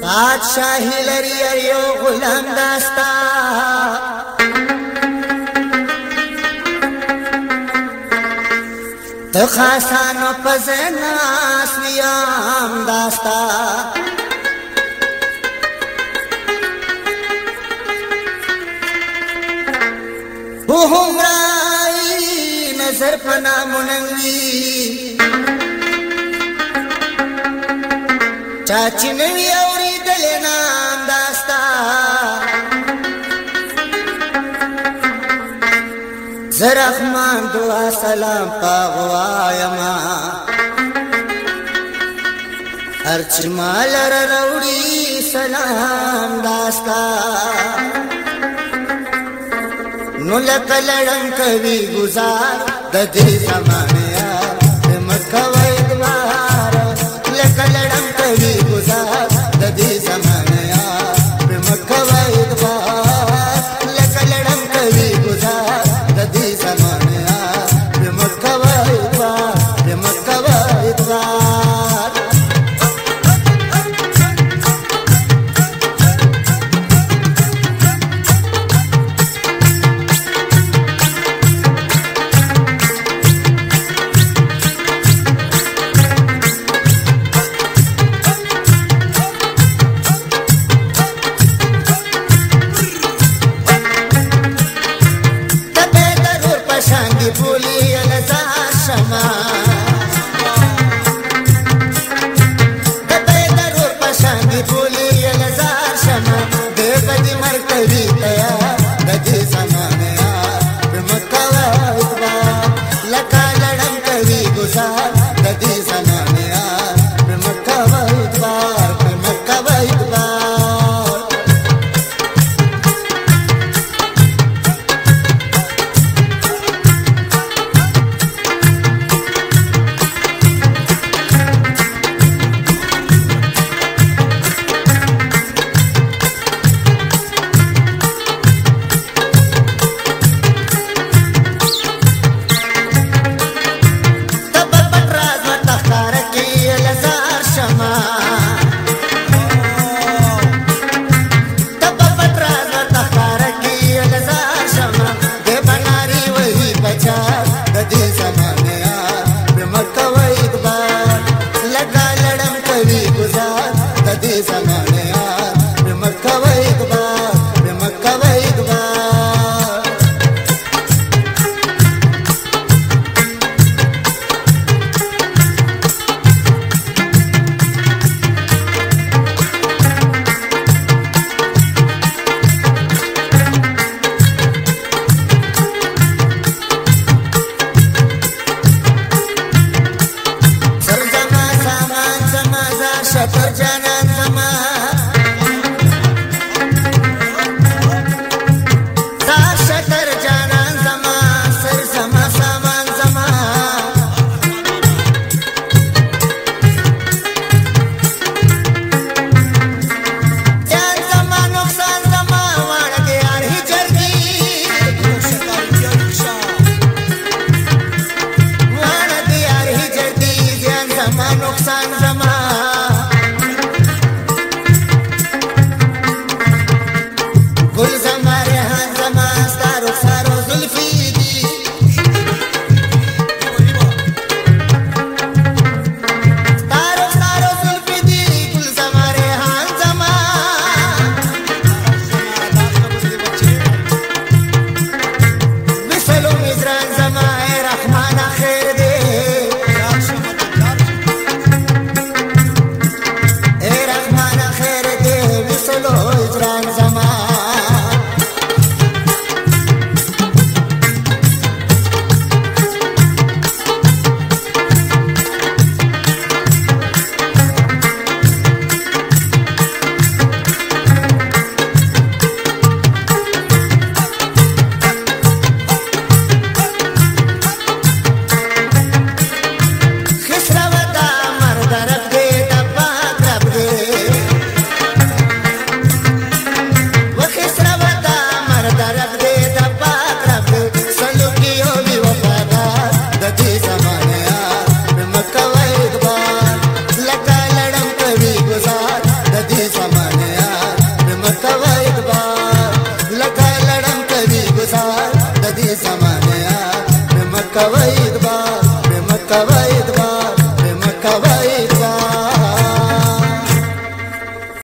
بادشاہی لري یو غلام داستا تو خاصانو پزناس ویام داستا وہ همرائی نظر پنا مننگی چاچی نوی اوری دل نام داستا زرخمان دعا سلام پاغوایما ارچ مالر روڑی سلام داستا نو لکا لڑن کوي گزار د دې زمانه مکه وای دوار لکا لڑن کوي گزار د دې زمانه مکه وای دوار لکا لڑن کوي گزار د دې زمانه مکه وای دوار مکه وای دوار مکوي ادبار مکوي